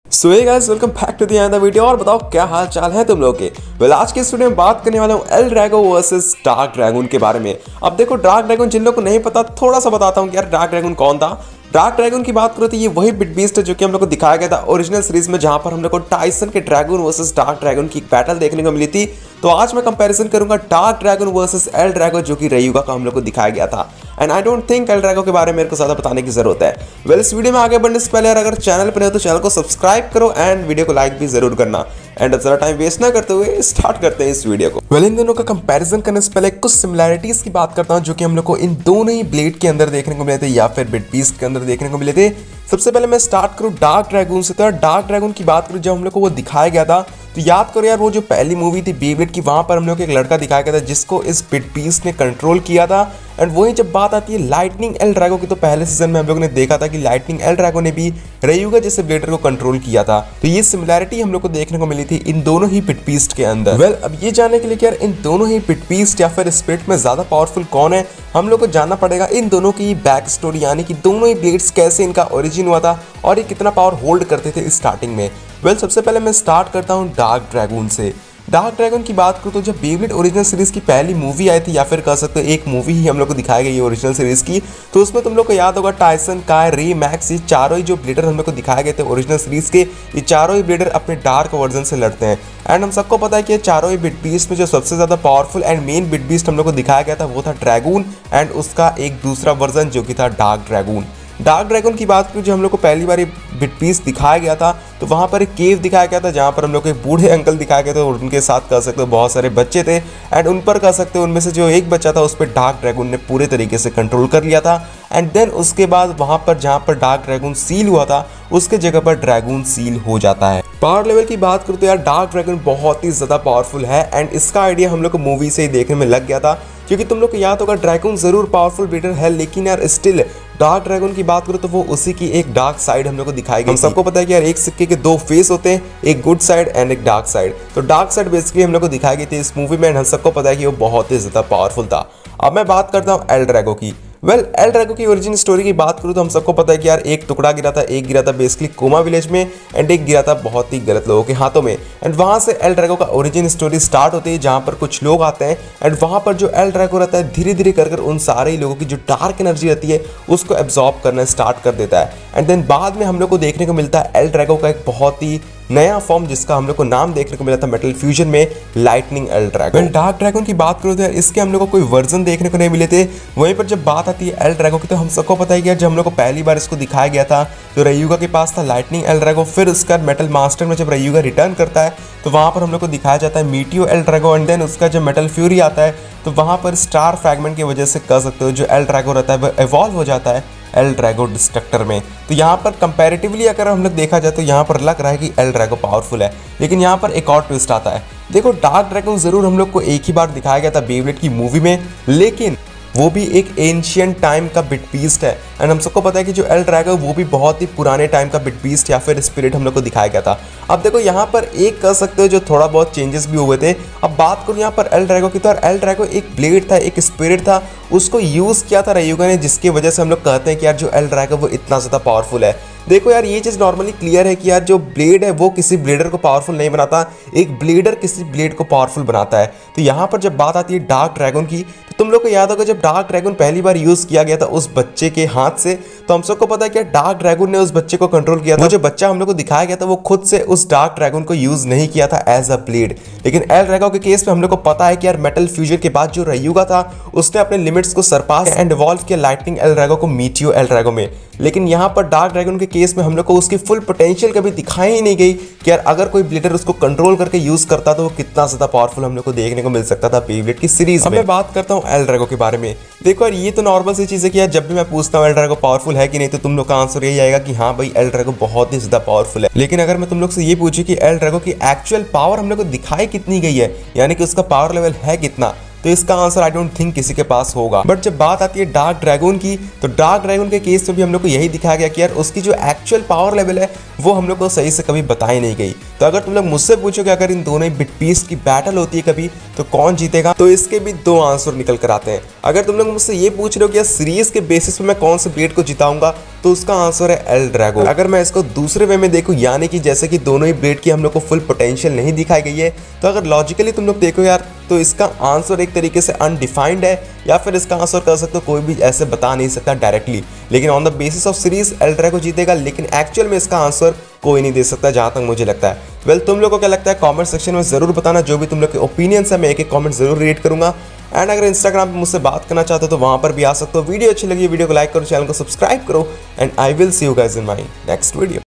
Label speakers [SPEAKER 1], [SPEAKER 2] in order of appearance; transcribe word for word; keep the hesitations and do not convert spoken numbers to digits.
[SPEAKER 1] So hey guys, welcome back to the another video. और बताओ क्या हाल चाल है तुम लोग के। वेल आज के इस वीडियो में बात करने वाला हूँ L Drago versus dark dragon के बारे में। अब देखो, डार्क ड्रैगन जिन लोगों को नहीं पता, थोड़ा सा बताता हूँ कि यार डार्क ड्रैगन कौन था। डार्क ड्रैगन की बात करो तो ये वही बिट बीस्ट है जो कि हम लोग को दिखाया गया था ओरिजिनल सीरीज में, जहां पर हम लोग को टाइसन के ड्रैगन वर्सेस डार्क ड्रैगन की बैटल देखने को मिली थी। तो आज मैं कंपैरिजन करूंगा dark dragon versus L Drago जो कि रयुगा का हम लोग को दिखाया गया था। And I don't think L Drago के बारे में मेरे को ज्यादा बताने की जरूरत है। वेल well, इस वीडियो में आगे बढ़ने से पहले अगर चैनल पर हो तो चैनल को सब्सक्राइब करो एंड वीडियो को लाइक भी जरूर करना। एंड जरा टाइम वेस्ट ना करते हुए स्टार्ट करते हैं इस वीडियो को। वेल well, इन दोनों का कंपैरिजन करने से पहले कुछ सिमिलैरिटीज की बात करता हूं जो कि हम लोग को इन दोनों ही ब्लेड के अंदर देखने को मिले थे या फिर बिट बीस्ट के अंदर देखने को मिले थे। सबसे पहले मैं स्टार्ट करूं डार्क ड्रैगन से। तो डार्क ड्रैगन की बात करूं, जब हम लोग को वो दिखाया गया था तो याद करो यार, वो जो पहली मूवी थी बेब्लेड की, वहां पर हम लोग को एक लड़का दिखाया गया था जिसको इस बिट बीस्ट ने कंट्रोल किया था। एंड वही जब बात आती है लाइटनिंग एल ड्रैगो की, तो पहले सीजन में हम लोग ने देखा था कि लाइटनिंग एल ड्रैगो ने भी रयुगा जैसे ब्लेडर को कंट्रोल किया था। तो ये सिमिलैरिटी हम लोग को देखने को मिली थी इन दोनों ही बिट बीस्ट के अंदर। वेल well, अब ये जानने के लिए कि यार इन दोनों ही बिट बीस्ट या फिर स्पिरिट में ज्यादा पावरफुल कौन है, हम लोग को जानना पड़ेगा इन दोनों की बैक स्टोरी, यानी कि दोनों ही ब्लेड्स कैसे इनका ओरिजिन हुआ था और ये कितना पावर होल्ड करते थे स्टार्टिंग में। वेल well, सबसे पहले मैं स्टार्ट करता हूँ डार्क ड्रैगन से। डार्क ड्रैगन की बात करूँ तो जब बेब्लेड ओरिजिनल सीरीज की पहली मूवी आई थी, या फिर कह सकते हो एक मूवी ही हम लोग को दिखाई गई है ओरिजिनल सीरीज की, तो उसमें तुम लोग को याद होगा टाइसन, काय, रे, मैक्स, ये चारों ही जो ब्लेडर हम लोग को दिखाए गए थे ओरिजिनल सीरीज के, ये चारों ही ब्लेडर अपने डार्क वर्जन से लड़ते हैं। एंड हम सबको पता है कि ये चारों ही बिट बीस्ट में जो सबसे ज्यादा powerful and main bit beast हम लोग को दिखाया गया था वो था ड्रैगन, एंड उसका एक दूसरा वर्जन जो कि था डार्क ड्रैगन। डार्क ड्रैगन की बात करूँ, जो हम लोग को पहली बार बिट बीस्ट दिखाया गया था तो वहाँ पर एक केव दिखाया गया था जहाँ पर हम लोग को एक बूढ़े अंकल दिखाए गए थे और उनके साथ कह सकते हो बहुत सारे बच्चे थे। एंड उन पर कह सकते हो उनमें से जो एक बच्चा था उस पर डार्क ड्रैगन ने पूरे तरीके से कंट्रोल कर लिया था। एंड देन उसके बाद वहाँ पर जहाँ पर डार्क ड्रैगन सील हुआ था उसके जगह पर ड्रैगन सील हो जाता है। पावर लेवल की बात करूँ तो यार डार्क ड्रैगन बहुत ही ज़्यादा पावरफुल है एंड इसका आइडिया हम लोग को मूवी से ही देखने में लग गया था, क्योंकि तुम लोग को याद होगा ड्रैगन जरूर पावरफुल ब्लेडर है, लेकिन यार स्टिल डार्क ड्रैगन की बात करो तो वो उसी की एक डार्क साइड हम लोग को दिखाई गई। हम सबको पता है कि यार एक सिक्के के दो फेस होते हैं, एक गुड साइड एंड एक डार्क साइड। तो डार्क साइड बेसिकली हम लोग को दिखाई गई थी इस मूवी में, हम सबको पता है कि वो बहुत ही ज्यादा पावरफुल था। अब मैं बात करता हूँ एल ड्रैगो की। वेल well, एल ड्रैगो की ओरिजिन स्टोरी की बात करूँ तो हम सबको पता है कि यार एक टुकड़ा गिरा था, एक गिरा था बेसिकली कोमा विलेज में एंड एक गिरा था बहुत ही गलत लोगों के हाथों में। एंड वहाँ से एल ड्रैगो का ओरिजिन स्टोरी स्टार्ट होती है, जहाँ पर कुछ लोग आते हैं एंड वहाँ पर जो एल ड्रैगो रहता है धीरे धीरे कर कर उन सारे लोगों की जो डार्क एनर्जी रहती है उसको एब्जॉर्ब करना स्टार्ट कर देता है। एंड देन बाद में हम लोग को देखने को मिलता है एल ड्रैगो का एक बहुत ही नया फॉर्म जिसका हम लोग को नाम देखने को मिला था मेटल फ्यूजन में, lightning L dragon. well, dark dragon की बात करो तो यार इसके हम लोग को कोई वर्जन देखने को नहीं मिले थे। वहीं पर जब बात आती है एल ड्रैगो की तो हम सबको पता है कि यार जब हम लोग को पहली बार इसको दिखाया गया था तो रयुगा के पास था लाइटनिंग एल ड्रैगो। फिर उसका मेटल मास्टर में जब रयुगा रिटर्न करता है तो वहाँ पर हम लोग को दिखाया जाता है Meteo L Drago. And then उसका जब मेटल फ्यूरी आता है तो वहाँ पर स्टार फ्रैगमेंट की वजह से कह सकते हो जो एल ड्रैगो रहता है वो एवॉल्व हो जाता है एल ड्रैगो डिस्ट्रक्टर में। तो यहाँ पर कंपैरेटिवली अगर हम लोग देखा जाए तो यहाँ पर लग रहा है कि एल ड्रैगो पावरफुल है, लेकिन यहाँ पर एक और ट्विस्ट आता है। देखो, डार्क ड्रैगन जरूर हम लोग को एक ही बार दिखाया गया था बेब्लेड की मूवी में, लेकिन वो भी एक एंशिएंट टाइम का बिट बीस्ट है। एंड हम सबको पता है कि जो एल ड्रैगो वो भी बहुत ही पुराने टाइम का बिट बीस्ट या फिर स्पिरिट हम लोग को दिखाया गया था। अब देखो यहाँ पर एक कह सकते हो जो थोड़ा बहुत चेंजेस भी हुए थे। अब बात करूँ यहाँ पर एल ड्रैगो की, तो एल ड्रैगो एक ब्लेड था, एक स्पिरिट था, उसको यूज़ किया था रयुगा ने, जिसकी वजह से हम लोग कहते हैं कि यार जो एल ड्रैगो वो इतना ज़्यादा पावरफुल है। देखो यार ये चीज़ नॉर्मली क्लियर है कि यार जो ब्लेड है वो किसी ब्लेडर को पावरफुल नहीं बनाता, एक ब्लेडर किसी ब्लेड को पावरफुल बनाता है। तो यहाँ पर जब बात आती है डार्क ड्रैगन की तो तुम लोग को याद होगा जब डार्क ड्रैगन पहली बार यूज़ किया गया था उस बच्चे के हाथ से, तो हम सबको पता है कि डार्क ड्रैगन ने उस बच्चे को कंट्रोल किया था। वो जो बच्चा हम लोग को दिखाया गया था वो खुद से उस डार्क ड्रैगन को यूज़ नहीं किया था एज अ ब्लेड। लेकिन एल ड्रैगो के केस में हम लोग को पता है कि यार मेटल फ्यूजन के बाद जो रयुगा था उसने अपने लिमिट्स को सरपास एंड इवॉल्व किया लाइटनिंग एल ड्रैगो को मीटियो एल ड्रैगो में। लेकिन यहाँ पर डार्क ड्रैगन के केस में हम लोग को उसकी फुल पोटेंशियल कभी दिखाई ही नहीं गई कि यार अगर कोई ब्लेडर उसको कंट्रोल करके यूज करता तो वो कितना ज्यादा पावरफुल हम लोग को देखने को मिल सकता था बेब्लेड की सीरीज में। मैं बात करता हूँ एल ड्रैगो के बारे में। देखो यार ये तो नॉर्मल सी चीज है कि यार जब भी मैं पूछता हूँ एल ड्रैगो पावरफुल है कि नहीं तो तुम लोग का आंसर यही आएगा कि हाँ भाई एल ड्रैगो बहुत ही ज्यादा पावरफुल है। लेकिन अगर मैं तुम लोग से ये पूछूं कि एल ड्रैगो की एक्चुअल पावर हम लोग को दिखाई कितनी गई है, यानी कि उसका पावर लेवल है कितना, तो इसका आंसर आई डोंट थिंक किसी के पास होगा। बट जब बात आती है डार्क ड्रैगन की, तो डार्क ड्रैगन के केस में भी हम लोग को यही दिखाया गया कि यार उसकी जो एक्चुअल पावर लेवल है वो हम लोग को सही से कभी बताई नहीं गई। तो अगर तुम लोग मुझसे पूछो कि अगर इन दोनों बिट पीस की बैटल होती है कभी तो कौन जीतेगा, तो इसके भी दो आंसर निकल कर आते हैं। अगर तुम लोग मुझसे ये पूछ रहे हो कि यार सीरीज के बेसिस पे मैं कौन से ब्लेड को जिताऊंगा, तो उसका आंसर है एल ड्रैगो। अगर मैं इसको दूसरे वे में देखूं, यानी कि जैसे कि दोनों ही ब्लेड की हम लोग को फुल पोटेंशियल नहीं दिखाई गई है, तो अगर लॉजिकली तुम लोग देखो यार, तो इसका आंसर एक तरीके से अनडिफाइंड है, या फिर इसका आंसर कर सकते हो कोई भी ऐसे बता नहीं सकता डायरेक्टली। लेकिन on the basis of series L Drago जीतेगा, लेकिन एक्चुअल में इसका आंसर कोई नहीं दे सकता जहां तक मुझे लगता है। वेल तुम लोगों को क्या लगता है कमेंट सेक्शन में जरूर बताना। जो भी तुम लोग के ओपिनियंस है मैं एक एक कमेंट जरूर रीड करूंगा। एंड अगर इंस्टाग्राम पे मुझसे बात करना चाहते हो तो वहां पर भी आ सकते हो। वीडियो अच्छी लगी वीडियो को लाइक करो, चैनल को सब्सक्राइब करो, and I will see you guys in my next video.